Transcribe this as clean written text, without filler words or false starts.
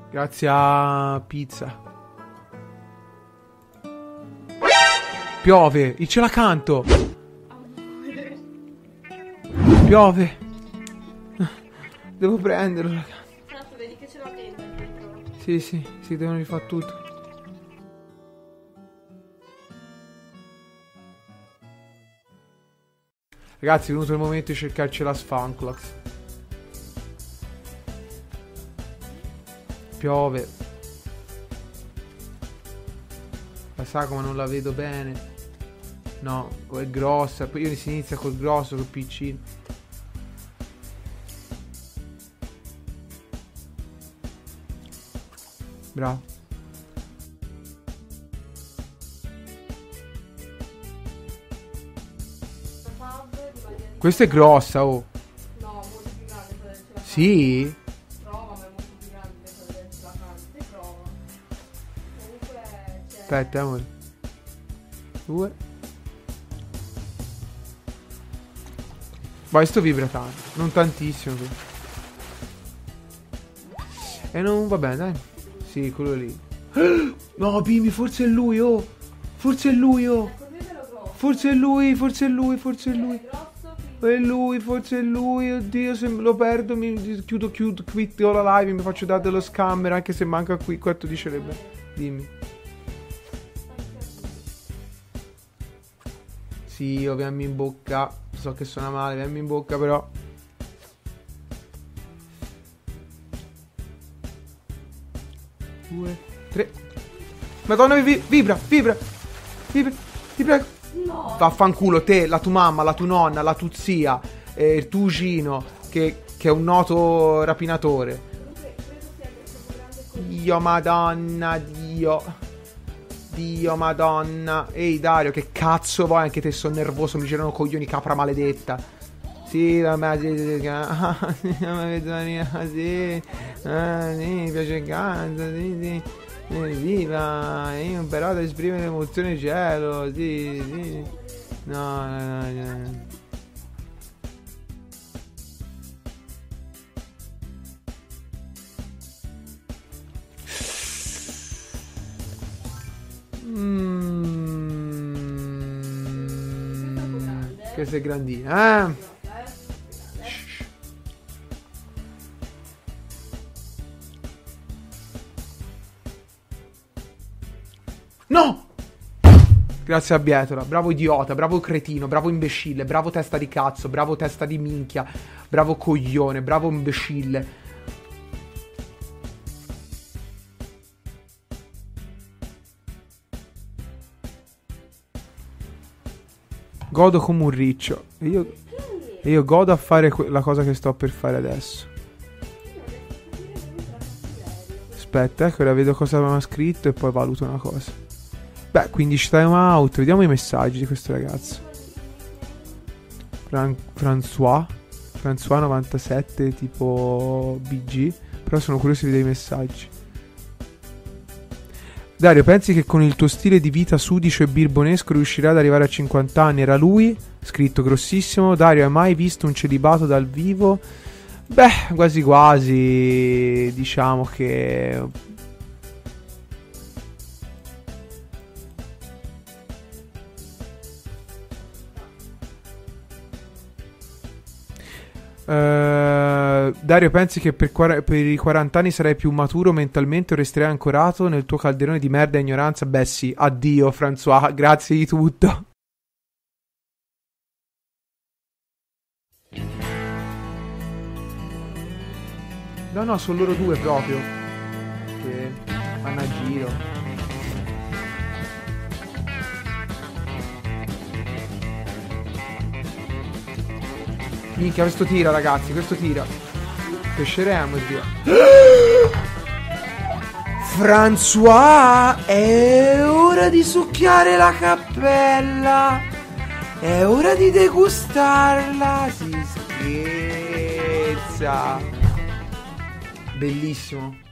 Grazie a pizza. Piove, il cielo accanto. Piove. Devo prenderlo, ragazzi. Tanto vedi che ce l'ho dentro. Sì, si devono rifare tutto. Ragazzi, è venuto il momento di cercarci la Sfanclax. Piove. La sagoma non la vedo bene. No, è grossa. Poi io si inizia col grosso, col piccino. Bravo. Questa è grossa, oh. No, molto più grande quella del celacante. Sì? Prova, ma è molto più grande quella del celacante. Prova. Comunque c'è... Aspetta, amore. 2. Vai, sto vibra tanto. Non tantissimo. E non va bene, dai. Sì, quello lì. No, Bimbi, forse è lui, oh. Forse è lui, oh. Forse è lui, forse è lui, forse è lui. È lui, forse è lui. Oddio, se lo perdo mi chiudo, quitto la live, mi faccio dare dello scammer, anche se manca qui. Quanto dicerebbe? Dimmi. Sì, oh, vieni in bocca. So che suona male, vieni in bocca però. Due, tre. Madonna, vibra. Ti prego. No. Vaffanculo te, la tua mamma, la tua nonna, la tua zia, il tuo cugino, che è un noto rapinatore. Dio madonna, Dio madonna. Ehi Dario, che cazzo vuoi? Anche te sono nervoso, mi girano coglioni, capra maledetta. Sì, vabbè, sì, mi piace canto, sì. Viva, io però ad esprimere l'emozione cielo, sì. No. Questa è grandina, eh? No! Grazie a Bietola, bravo idiota, bravo cretino, bravo imbecille, bravo testa di cazzo, bravo testa di minchia, bravo coglione, bravo imbecille. Godo come un riccio. E io godo a fare la cosa che sto per fare adesso. Aspetta, che ora vedo cosa avevano scritto e poi valuto una cosa. Beh, 15 time out. Vediamo i messaggi di questo ragazzo. François 97, tipo BG. Però sono curioso di vedere i messaggi. Dario, pensi che con il tuo stile di vita sudicio e birbonesco riuscirai ad arrivare a 50 anni? Era lui, scritto grossissimo. Dario, hai mai visto un celibato dal vivo? Beh, quasi quasi. Diciamo che... Dario, pensi che per i 40 anni sarai più maturo mentalmente o resterai ancorato nel tuo calderone di merda e ignoranza? Beh sì, addio François, grazie di tutto. No, sono loro due proprio che fanno a giro. Minchia, questo tira, ragazzi, questo tira. Cresceremo, Dio. François, è ora di succhiare la cappella. È ora di degustarla. Si scherza. Bellissimo.